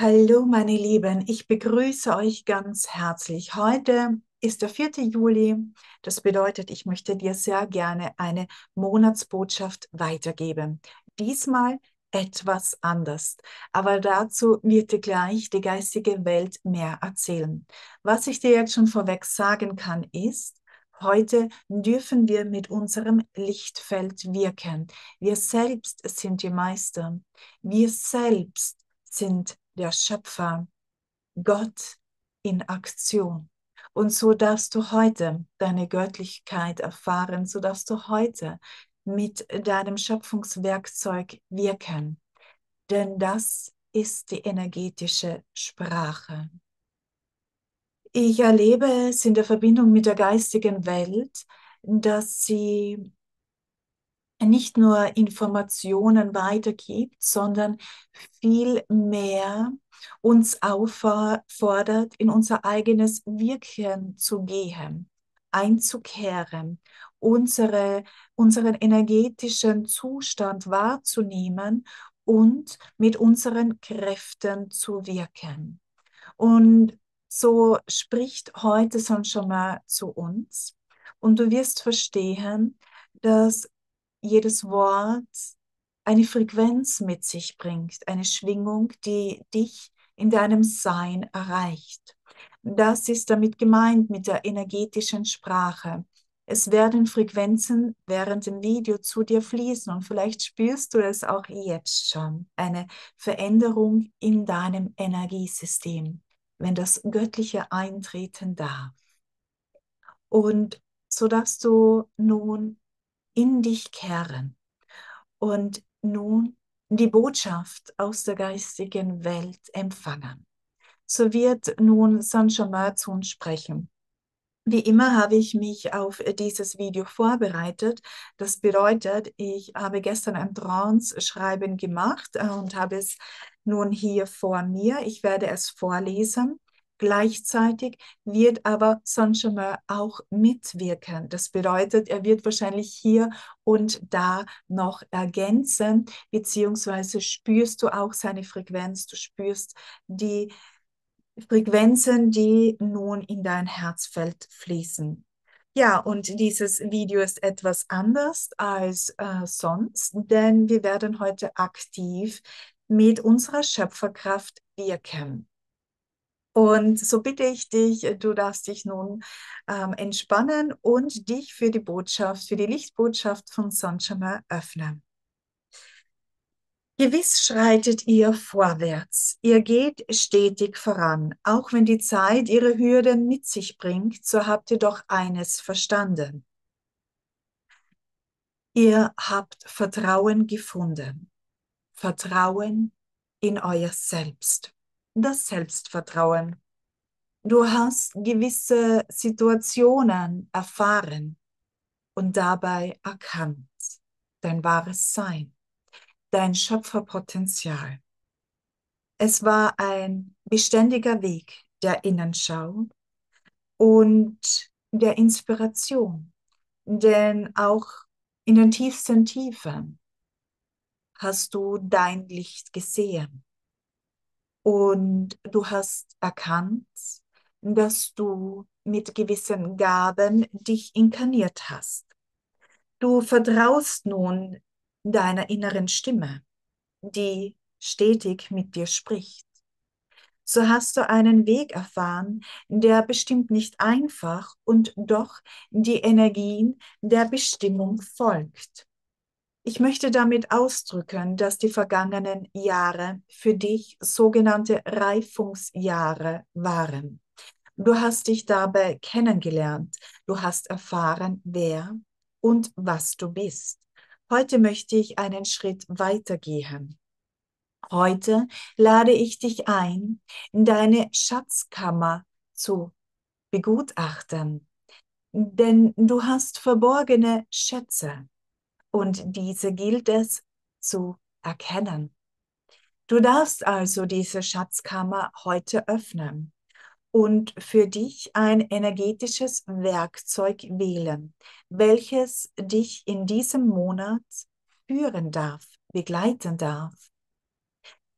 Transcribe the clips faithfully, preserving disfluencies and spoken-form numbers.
Hallo, meine Lieben, ich begrüße euch ganz herzlich. Heute ist der vierte Juli. Das bedeutet, ich möchte dir sehr gerne eine Monatsbotschaft weitergeben. Diesmal etwas anders, aber dazu wird dir gleich die geistige Welt mehr erzählen. Was ich dir jetzt schon vorweg sagen kann, ist, heute dürfen wir mit unserem Lichtfeld wirken. Wir selbst sind die Meister. Wir selbst sind der Schöpfer, Gott in Aktion. Und so darfst du heute deine Göttlichkeit erfahren, so darfst du heute mit deinem Schöpfungswerkzeug wirken. Denn das ist die energetische Sprache. Ich erlebe es in der Verbindung mit der geistigen Welt, dass sie nicht nur Informationen weitergibt, sondern viel mehr uns auffordert, in unser eigenes Wirken zu gehen, einzukehren, unsere, unseren energetischen Zustand wahrzunehmen und mit unseren Kräften zu wirken. Und so spricht heute Sanchama zu uns und du wirst verstehen, dass jedes Wort eine Frequenz mit sich bringt, eine Schwingung, die dich in deinem Sein erreicht. Das ist damit gemeint mit der energetischen Sprache. Es werden Frequenzen während dem Video zu dir fließen und vielleicht spürst du es auch jetzt schon, eine Veränderung in deinem Energiesystem, wenn das Göttliche eintreten darf. Und so darfst du nun in dich kehren und nun die Botschaft aus der geistigen Welt empfangen. So wird nun Sanchama zu uns sprechen. Wie immer habe ich mich auf dieses Video vorbereitet. Das bedeutet, ich habe gestern ein Trance-Schreiben gemacht äh, und habe es nun hier vor mir. Ich werde es vorlesen. Gleichzeitig wird aber Sanchama auch mitwirken. Das bedeutet, er wird wahrscheinlich hier und da noch ergänzen, beziehungsweise spürst du auch seine Frequenz, du spürst die Frequenzen, die nun in dein Herzfeld fließen. Ja, und dieses Video ist etwas anders als äh, sonst, denn wir werden heute aktiv mit unserer Schöpferkraft wirken. Und so bitte ich dich, du darfst dich nun ähm, entspannen und dich für die Botschaft, für die Lichtbotschaft von Sanchama öffnen. Gewiss schreitet ihr vorwärts, ihr geht stetig voran, auch wenn die Zeit ihre Hürden mit sich bringt, so habt ihr doch eines verstanden. Ihr habt Vertrauen gefunden, Vertrauen in euer Selbst, das Selbstvertrauen. Du hast gewisse Situationen erfahren und dabei erkannt dein wahres Sein, dein Schöpferpotenzial. Es war ein beständiger Weg der Innenschau und der Inspiration, denn auch in den tiefsten Tiefen hast du dein Licht gesehen und du hast erkannt, dass du mit gewissen Gaben dich inkarniert hast. Du vertraust nun deiner inneren Stimme, die stetig mit dir spricht. So hast du einen Weg erfahren, der bestimmt nicht einfach und doch die Energien der Bestimmung folgt. Ich möchte damit ausdrücken, dass die vergangenen Jahre für dich sogenannte Reifungsjahre waren. Du hast dich dabei kennengelernt, du hast erfahren, wer und was du bist. Heute möchte ich einen Schritt weitergehen. Heute lade ich dich ein, deine Schatzkammer zu begutachten, denn du hast verborgene Schätze und diese gilt es zu erkennen. Du darfst also diese Schatzkammer heute öffnen und für dich ein energetisches Werkzeug wählen, welches dich in diesem Monat führen darf, begleiten darf.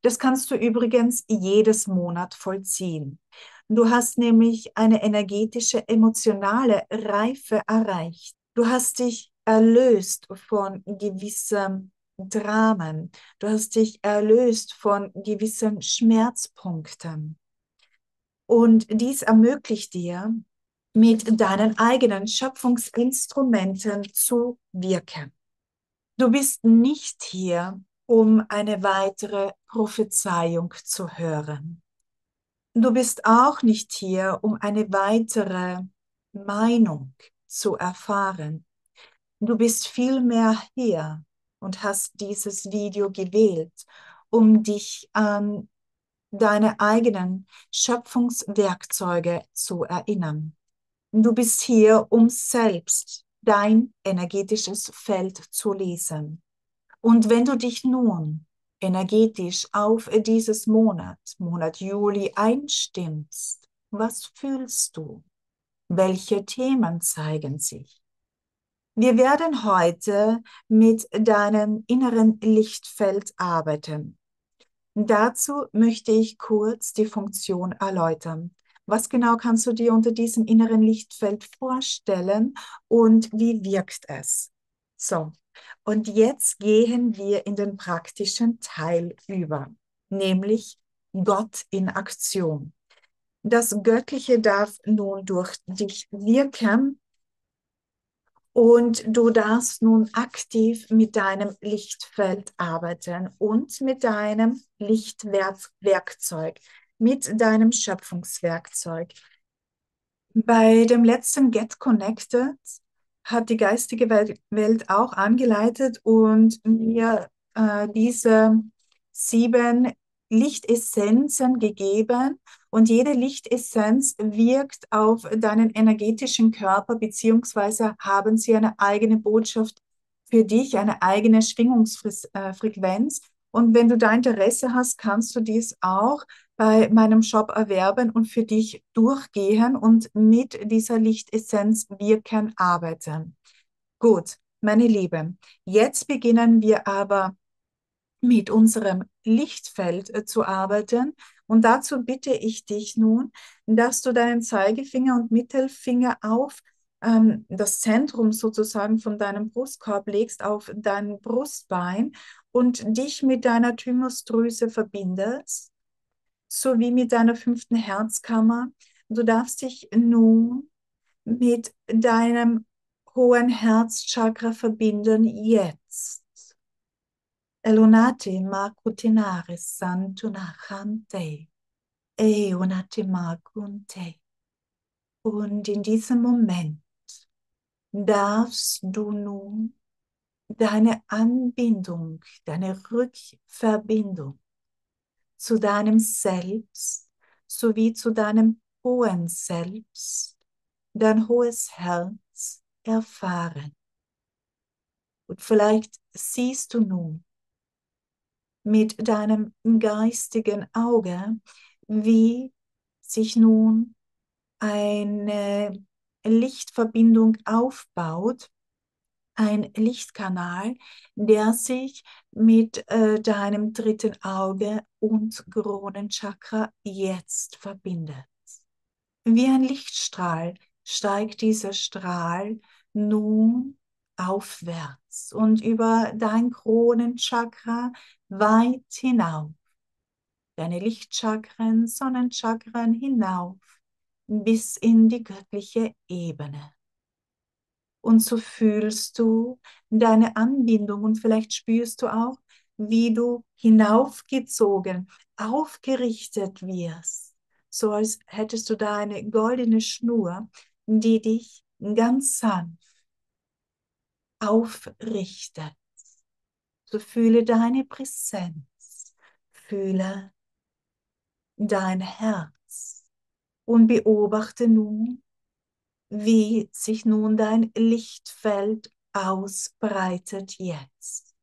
Das kannst du übrigens jedes Monat vollziehen. Du hast nämlich eine energetische, emotionale Reife erreicht. Du hast dich erlöst von gewissen Dramen. Du hast dich erlöst von gewissen Schmerzpunkten. Und dies ermöglicht dir, mit deinen eigenen Schöpfungsinstrumenten zu wirken. Du bist nicht hier, um eine weitere Prophezeiung zu hören. Du bist auch nicht hier, um eine weitere Meinung zu erfahren. Du bist vielmehr hier und hast dieses Video gewählt, um dich an deine eigenen Schöpfungswerkzeuge zu erinnern. Du bist hier, um selbst dein energetisches Feld zu lesen. Und wenn du dich nun energetisch auf dieses Monat, Monat Juli einstimmst, was fühlst du? Welche Themen zeigen sich? Wir werden heute mit deinem inneren Lichtfeld arbeiten. Dazu möchte ich kurz die Funktion erläutern. Was genau kannst du dir unter diesem inneren Lichtfeld vorstellen und wie wirkt es? So, und jetzt gehen wir in den praktischen Teil über, nämlich Gott in Aktion. Das Göttliche darf nun durch dich wirken und du darfst nun aktiv mit deinem Lichtfeld arbeiten und mit deinem Lichtwerkzeug, mit deinem Schöpfungswerkzeug. Bei dem letzten Get Connected hat die geistige Welt auch angeleitet und mir äh, diese sieben Lichtessenzen gegeben. Und jede Lichtessenz wirkt auf deinen energetischen Körper, beziehungsweise haben sie eine eigene Botschaft für dich, eine eigene Schwingungsfrequenz. Und wenn du da Interesse hast, kannst du dies auch bei meinem Shop erwerben und für dich durchgehen und mit dieser Lichtessenz wirken, arbeiten. Gut, meine Lieben, jetzt beginnen wir aber mit unserem Lichtfeld äh, zu arbeiten. Und dazu bitte ich dich nun, dass du deinen Zeigefinger und Mittelfinger auf ähm, das Zentrum sozusagen von deinem Brustkorb legst, auf dein Brustbein und dich mit deiner Thymusdrüse verbindest, sowie mit deiner fünften Herzkammer. Du darfst dich nun mit deinem hohen Herzchakra verbinden, jetzt. Elunate makutinare santunachante, eunate magunte. Und in diesem Moment darfst du nun deine Anbindung, deine Rückverbindung zu deinem Selbst sowie zu deinem hohen Selbst, dein hohes Herz erfahren. Und vielleicht siehst du nun mit deinem geistigen Auge, wie sich nun eine Lichtverbindung aufbaut, ein Lichtkanal, der sich mit äh, deinem dritten Auge und Kronenchakra jetzt verbindet. Wie ein Lichtstrahl steigt dieser Strahl nun aufwärts und über dein Kronenchakra weit hinauf. Deine Lichtchakren, Sonnenchakren hinauf bis in die göttliche Ebene. Und so fühlst du deine Anbindung und vielleicht spürst du auch, wie du hinaufgezogen, aufgerichtet wirst. So als hättest du da eine goldene Schnur, die dich ganz sanft aufrichtet. So fühle deine Präsenz, fühle dein Herz und beobachte nun, wie sich nun dein Lichtfeld ausbreitet jetzt.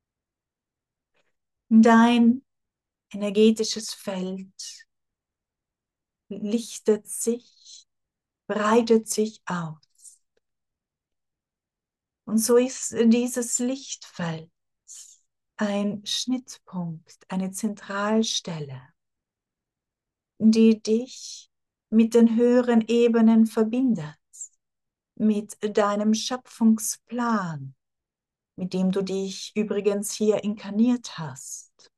Dein energetisches Feld lichtet sich, breitet sich aus. Und so ist dieses Lichtfeld ein Schnittpunkt, eine Zentralstelle, die dich mit den höheren Ebenen verbindet, mit deinem Schöpfungsplan, mit dem du dich übrigens hier inkarniert hast.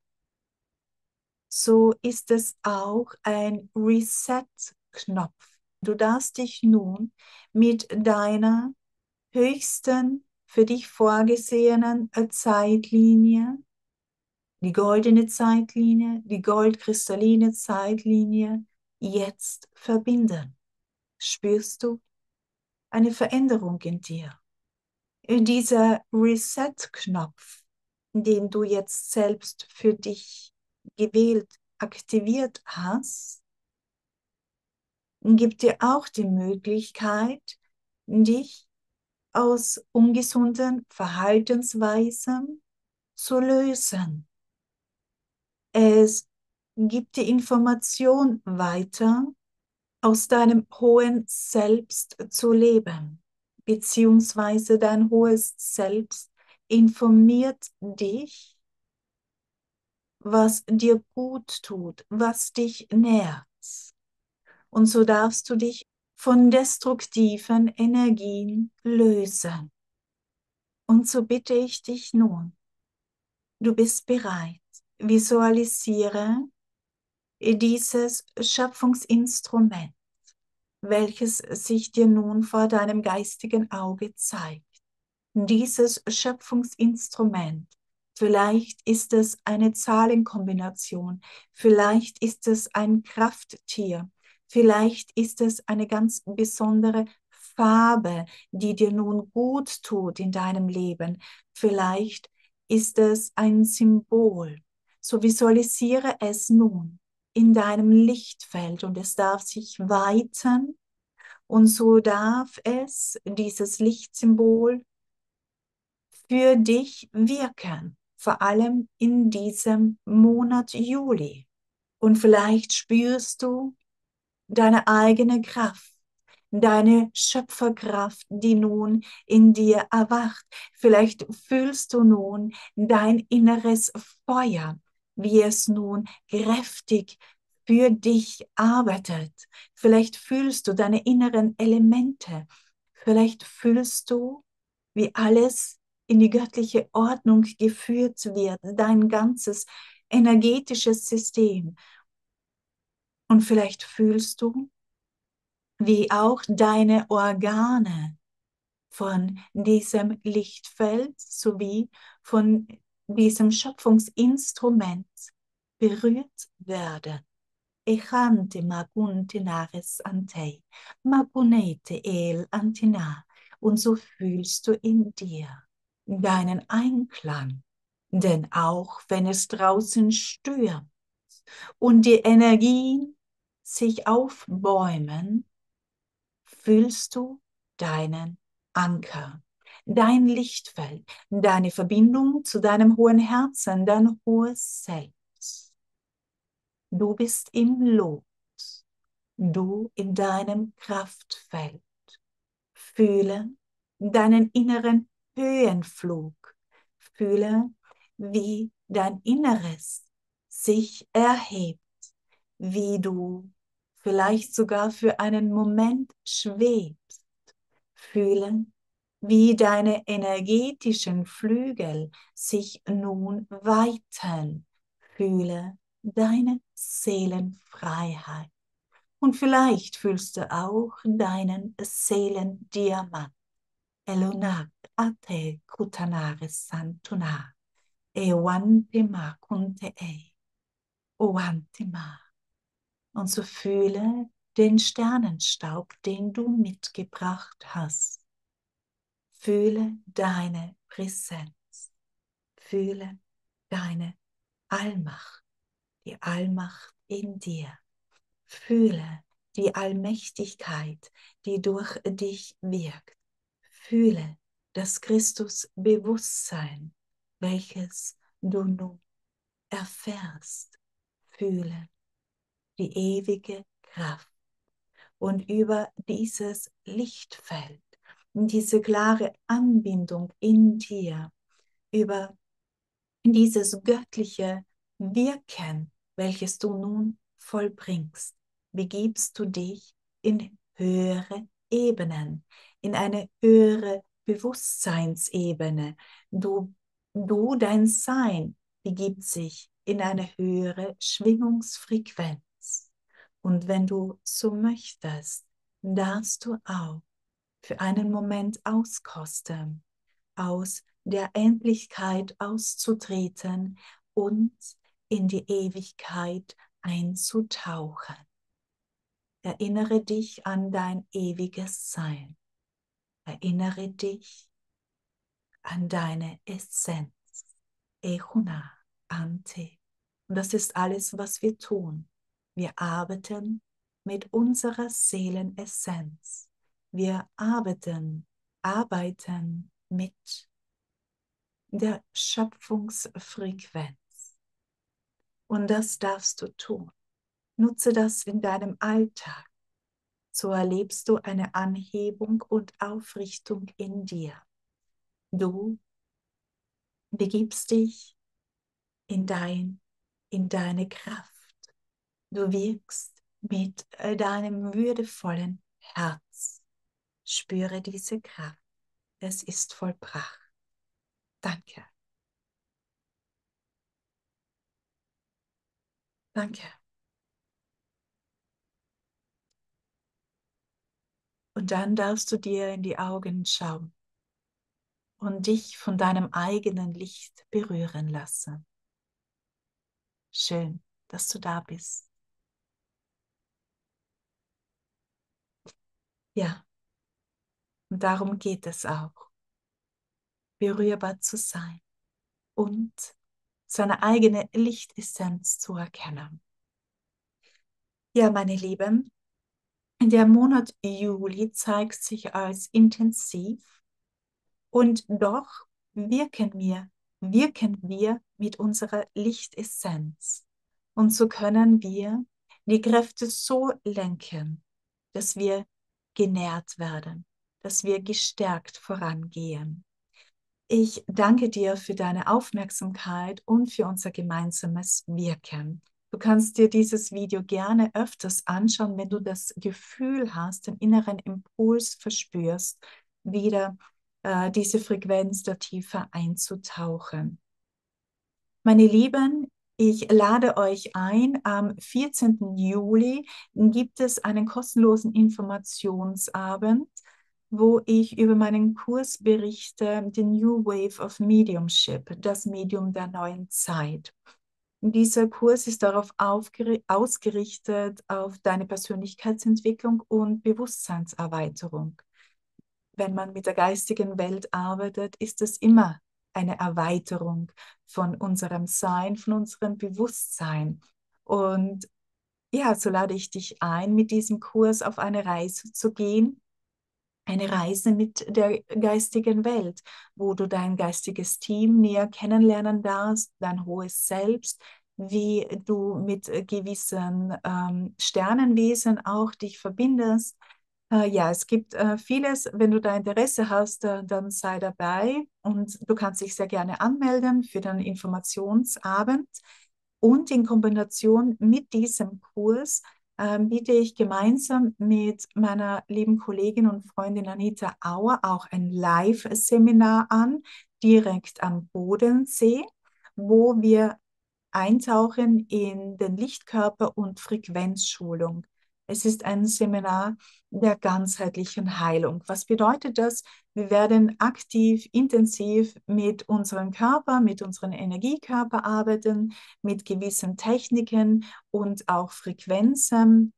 So ist es auch ein Reset-Knopf. Du darfst dich nun mit deiner höchsten, für dich vorgesehenen Zeitlinie, die goldene Zeitlinie, die goldkristalline Zeitlinie, jetzt verbinden. Spürst du eine Veränderung in dir? Dieser Reset-Knopf, den du jetzt selbst für dich gewählt, aktiviert hast, gibt dir auch die Möglichkeit, dich aus ungesunden Verhaltensweisen zu lösen. Es gibt die Information weiter, aus deinem hohen Selbst zu leben, beziehungsweise dein hohes Selbst informiert dich, was dir gut tut, was dich nährt. Und so darfst du dich von destruktiven Energien lösen. Und so bitte ich dich nun, du bist bereit, visualisiere dieses Schöpfungsinstrument, welches sich dir nun vor deinem geistigen Auge zeigt. Dieses Schöpfungsinstrument, vielleicht ist es eine Zahlenkombination, vielleicht ist es ein Krafttier, vielleicht ist es eine ganz besondere Farbe, die dir nun gut tut in deinem Leben, vielleicht ist es ein Symbol. So visualisiere es nun in deinem Lichtfeld und es darf sich weiten und so darf es, dieses Lichtsymbol, für dich wirken, vor allem in diesem Monat Juli. Und vielleicht spürst du deine eigene Kraft, deine Schöpferkraft, die nun in dir erwacht. Vielleicht fühlst du nun dein inneres Feuer, wie es nun kräftig für dich arbeitet. Vielleicht fühlst du deine inneren Elemente. Vielleicht fühlst du, wie alles in die göttliche Ordnung geführt wird, dein ganzes energetisches System. Und vielleicht fühlst du, wie auch deine Organe von diesem Lichtfeld sowie von diesem Schöpfungsinstrument berührt werden. Echante magunte nares antei, magunete el antina. Und so fühlst du in dir deinen Einklang. Denn auch wenn es draußen stürmt und die Energien sich aufbäumen, fühlst du deinen Anker, dein Lichtfeld, deine Verbindung zu deinem hohen Herzen, dein hohes Selbst. Du bist im Lot, du in deinem Kraftfeld. Fühle deinen inneren Höhenflug. Fühle, wie dein Inneres sich erhebt, wie du vielleicht sogar für einen Moment schwebst. Fühle, wie deine energetischen Flügel sich nun weiten. Fühle deine Seelenfreiheit. Und vielleicht fühlst du auch deinen Seelendiamant. Elunak ate kutanare santuna. Ewantima kunte e. Owantima. Und so fühle den Sternenstaub, den du mitgebracht hast. Fühle deine Präsenz. Fühle deine Allmacht, die Allmacht in dir. Fühle die Allmächtigkeit, die durch dich wirkt. Fühle das Christusbewusstsein, welches du nun erfährst. Fühle die ewige Kraft. Und über dieses Lichtfeld, diese klare Anbindung in dir, über in dieses göttliche Wirken, welches du nun vollbringst, begibst du dich in höhere Ebenen, in eine höhere Bewusstseinsebene. Du, du, dein Sein, begibt sich in eine höhere Schwingungsfrequenz. Und wenn du so möchtest, darfst du auch für einen Moment auskosten, aus der Endlichkeit auszutreten und in die Ewigkeit einzutauchen. Erinnere dich an dein ewiges Sein. Erinnere dich an deine Essenz. Ehuna, Ante. Und das ist alles, was wir tun. Wir arbeiten mit unserer Seelenessenz. Wir arbeiten, arbeiten mit der Schöpfungsfrequenz. Und das darfst du tun. Nutze das in deinem Alltag. So erlebst du eine Anhebung und Aufrichtung in dir. Du begibst dich in, dein, in deine Kraft. Du wirkst mit deinem würdevollen Herz. Spüre diese Kraft. Es ist vollbracht. Danke. Danke. Und dann darfst du dir in die Augen schauen und dich von deinem eigenen Licht berühren lassen. Schön, dass du da bist. Ja, und darum geht es auch, berührbar zu sein und seine eigene Lichtessenz zu erkennen. Ja, meine Lieben, der Monat Juli zeigt sich als intensiv und doch wirken wir, wirken wir mit unserer Lichtessenz. Und so können wir die Kräfte so lenken, dass wir genährt werden, dass wir gestärkt vorangehen. Ich danke dir für deine Aufmerksamkeit und für unser gemeinsames Wirken. Du kannst dir dieses Video gerne öfters anschauen, wenn du das Gefühl hast, den inneren Impuls verspürst, wieder äh, diese Frequenz der Tiefe einzutauchen. Meine Lieben, ich lade euch ein, am vierzehnten Juli gibt es einen kostenlosen Informationsabend, wo ich über meinen Kurs berichte, The New Wave of Mediumship, das Medium der neuen Zeit. Dieser Kurs ist darauf ausgerichtet, auf deine Persönlichkeitsentwicklung und Bewusstseinserweiterung. Wenn man mit der geistigen Welt arbeitet, ist es immer eine Erweiterung von unserem Sein, von unserem Bewusstsein. Und ja, so lade ich dich ein, mit diesem Kurs auf eine Reise zu gehen. Eine Reise mit der geistigen Welt, wo du dein geistiges Team näher kennenlernen darfst, dein hohes Selbst, wie du mit gewissen ähm, Sternenwesen auch dich verbindest. Äh, ja, es gibt äh, vieles. Wenn du da Interesse hast, äh, dann sei dabei und du kannst dich sehr gerne anmelden für den Informationsabend. Und in Kombination mit diesem Kurs ähm, biete ich gemeinsam mit meiner lieben Kollegin und Freundin Anita Auer auch ein Live-Seminar an, direkt am Bodensee, wo wir eintauchen in den Lichtkörper und Frequenzschulung. Es ist ein Seminar der ganzheitlichen Heilung. Was bedeutet das? Wir werden aktiv, intensiv mit unserem Körper, mit unserem Energiekörper arbeiten, mit gewissen Techniken und auch Frequenzen,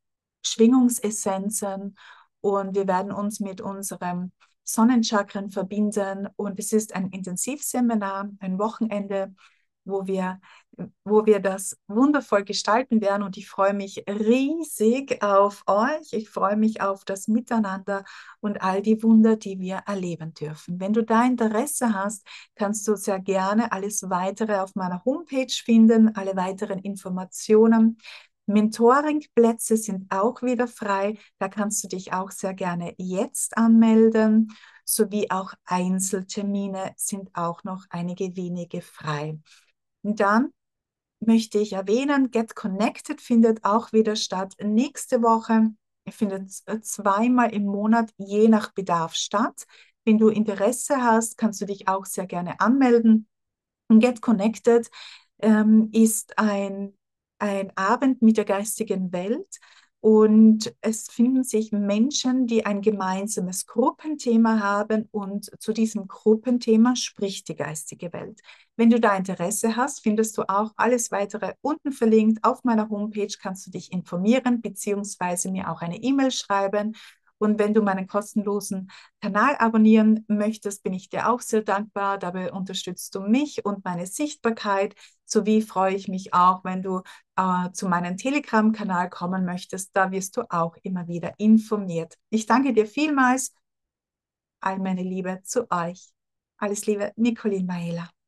Schwingungsessenzen. Und wir werden uns mit unserem Sonnenchakren verbinden. Und es ist ein Intensivseminar, ein Wochenende, wo wir, wo wir das wundervoll gestalten werden. Und ich freue mich riesig auf euch. Ich freue mich auf das Miteinander und all die Wunder, die wir erleben dürfen. Wenn du da Interesse hast, kannst du sehr gerne alles weitere auf meiner Homepage finden, alle weiteren Informationen. Mentoring-Plätze sind auch wieder frei. Da kannst du dich auch sehr gerne jetzt anmelden, sowie auch Einzeltermine sind auch noch einige wenige frei. Dann möchte ich erwähnen, Get Connected findet auch wieder statt nächste Woche. Er findet zweimal im Monat je nach Bedarf statt. Wenn du Interesse hast, kannst du dich auch sehr gerne anmelden. Get Connected ähm, ist ein, ein Abend mit der geistigen Welt und es finden sich Menschen, die ein gemeinsames Gruppenthema haben und zu diesem Gruppenthema spricht die geistige Welt. Wenn du da Interesse hast, findest du auch alles weitere unten verlinkt. Auf meiner Homepage kannst du dich informieren beziehungsweise mir auch eine E-Mail schreiben. Und wenn du meinen kostenlosen Kanal abonnieren möchtest, bin ich dir auch sehr dankbar. Dabei unterstützt du mich und meine Sichtbarkeit. Sowie freue ich mich auch, wenn du äh, zu meinem Telegram-Kanal kommen möchtest. Da wirst du auch immer wieder informiert. Ich danke dir vielmals. All meine Liebe zu euch. Alles Liebe, Nicolin Maela.